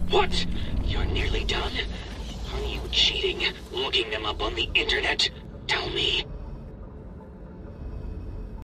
What? You're nearly done? Are you cheating? Looking them up on the internet? Tell me.